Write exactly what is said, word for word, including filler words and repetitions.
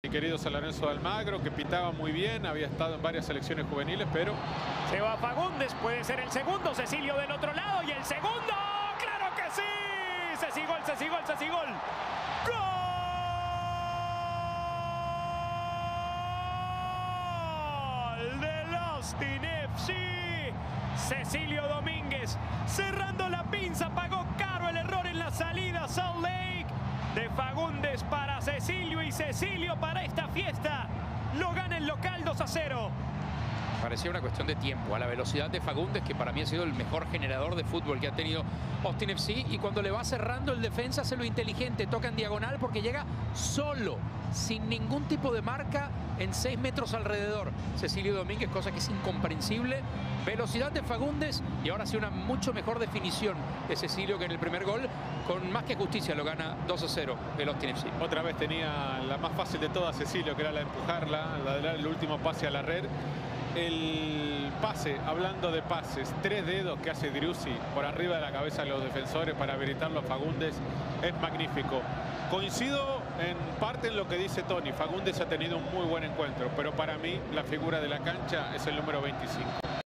Mi querido San Lorenzo de Almagro, que pitaba muy bien, había estado en varias selecciones juveniles, pero... Se va Fagundes, puede ser el segundo, Cecilio del otro lado y el segundo, ¡claro que sí! Cecigol, Cecigol, Cecigol. ¡Gol del Austin F C! Cecilio Domínguez cerrando la pinza, pagó caro el error en la salida. Salt Lake de Fagundes para Cecilio y Cecilio para esta fiesta. Lo gana el local dos a cero. Parecía una cuestión de tiempo, a la velocidad de Fagundes, que para mí ha sido el mejor generador de fútbol que ha tenido Austin F C, y cuando le va cerrando el defensa hace lo inteligente, toca en diagonal porque llega solo, sin ningún tipo de marca, en seis metros alrededor. Cecilio Domínguez, cosa que es incomprensible. Velocidad de Fagundes y ahora sí una mucho mejor definición de Cecilio que en el primer gol. Con más que justicia lo gana dos a cero el Austin F C. Otra vez tenía la más fácil de todas Cecilio, que era la de empujarla, la de dar el último pase a la red. El pase, hablando de pases, tres dedos que hace Driussi por arriba de la cabeza de los defensores para habilitarlo a Fagundes, es magnífico. Coincido en parte en lo que dice Tony. Fagundes ha tenido un muy buen encuentro, pero para mí la figura de la cancha es el número veinticinco.